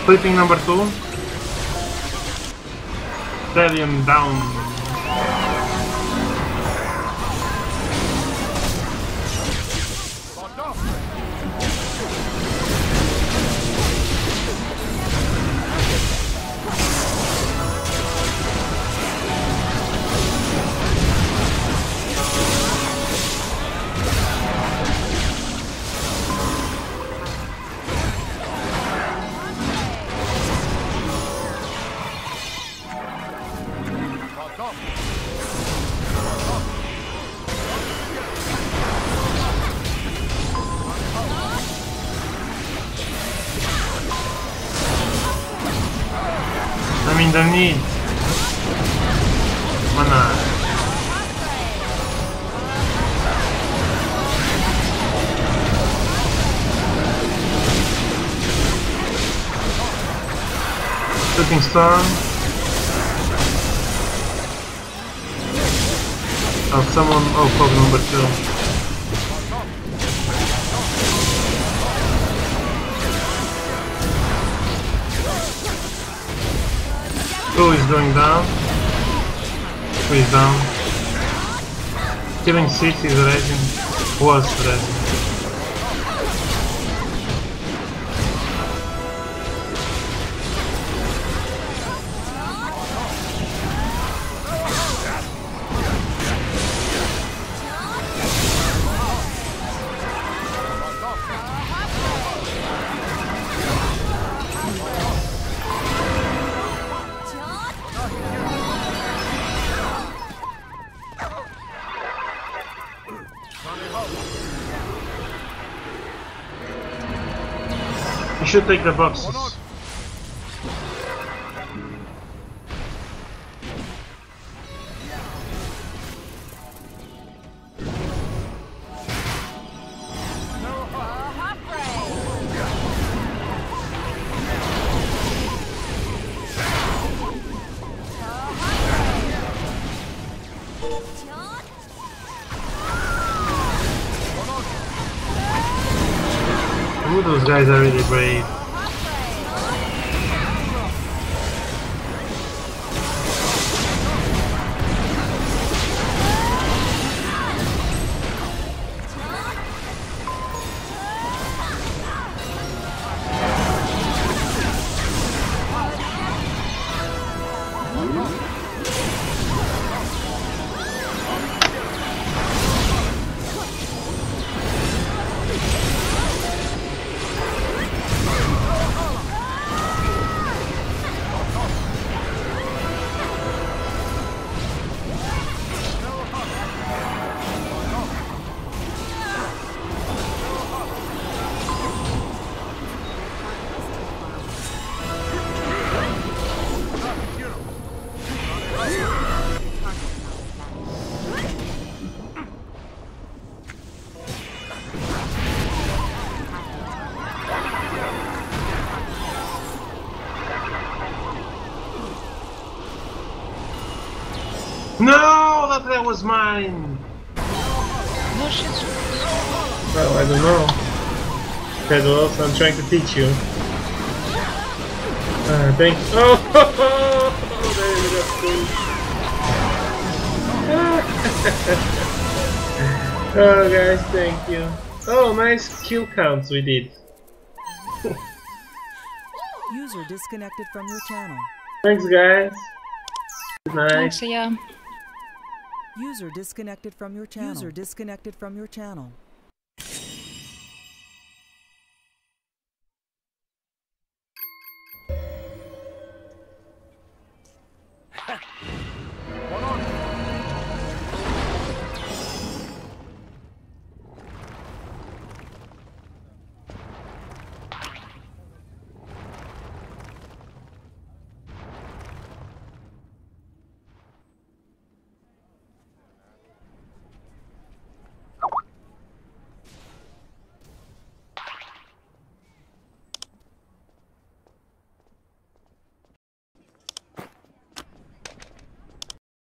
Sleeping number 2. Stallion down. I'm in the need. Mana. Shooting storm. Oh, someone. Oh, fog number 2. Who is going down? Who is down? Killing 6 is resin. Was resin. You should take the boxes. Ooh, those guys are really brave. No, that was mine. No shit. Well, I don't know. Pedals, I'm trying to teach you. Thanks. Oh, there we go. Oh, guys, thank you. Oh, nice kill counts we did. User disconnected from your channel. Thanks, guys. Good night. Thanks, yeah. User disconnected from your channel. User disconnected from your channel.